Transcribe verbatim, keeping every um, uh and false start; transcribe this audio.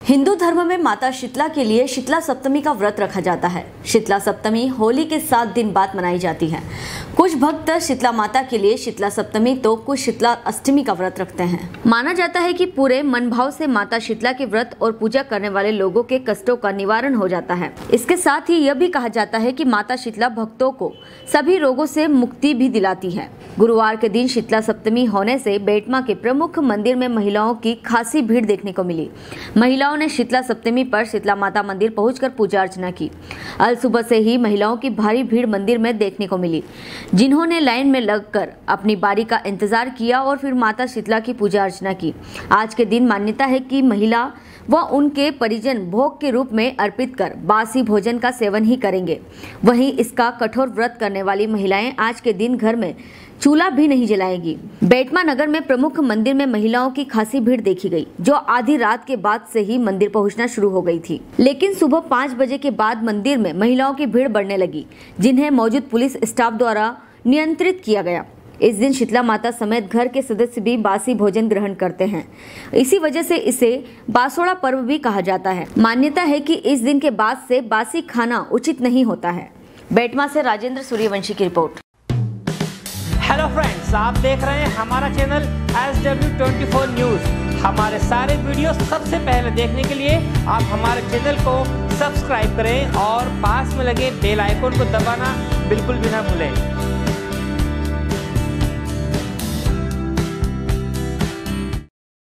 हिंदू धर्म में माता शीतला के लिए शीतला सप्तमी का व्रत रखा जाता है। शीतला सप्तमी होली के सात दिन बाद मनाई जाती है। कुछ भक्त शीतला माता के लिए शीतला सप्तमी तो कुछ शीतला अष्टमी का व्रत रखते हैं। माना जाता है कि पूरे मन भाव से माता शीतला के व्रत और पूजा करने वाले लोगों के कष्टों का निवारण हो जाता है। इसके साथ ही यह भी कहा जाता है कि माता शीतला भक्तों को सभी रोगों से मुक्ति भी दिलाती है। गुरुवार के दिन शीतला सप्तमी होने से बेटमा के प्रमुख मंदिर में महिलाओं की खासी भीड़ देखने को मिली। महिलाओं ने शीतला सप्तमी पर शीतला माता मंदिर पहुंचकर पूजा अर्चना की। अल सुबह से ही महिलाओं की भारी भीड़ मंदिर में देखने को मिली, जिन्होंने लाइन में लगकर अपनी बारी का इंतजार किया और फिर माता शीतला की पूजा अर्चना की। आज के दिन मान्यता है कि महिला व उनके परिजन भोग के रूप में अर्पित कर बासी भोजन का सेवन ही करेंगे। वहीं इसका कठोर व्रत करने वाली महिलाएं आज के दिन घर में चूल्हा भी नहीं जलाएंगी। बेटमा नगर में प्रमुख मंदिर में महिलाओं की खासी भीड़ देखी गई, जो आधी रात के बाद से ही मंदिर पहुंचना शुरू हो गई थी। लेकिन सुबह पाँच बजे के बाद मंदिर में महिलाओं की भीड़ बढ़ने लगी, जिन्हें मौजूद पुलिस स्टाफ द्वारा नियंत्रित किया गया। इस दिन शीतला माता समेत घर के सदस्य भी बासी भोजन ग्रहण करते हैं। इसी वजह से इसे बासोड़ा पर्व भी कहा जाता है। मान्यता है कि इस दिन के बाद से बासी खाना उचित नहीं होता है। बेटमा से राजेंद्र सूर्यवंशी की रिपोर्ट। हेलो फ्रेंड्स, आप देख रहे हैं हमारा channel S W twenty four news. हमारे सारे वीडियो सबसे पहले देखने के लिए आप हमारे चैनल को सब्सक्राइब करें और पास में लगे बेल आइकन को दबाना बिल्कुल भी ना भूलें।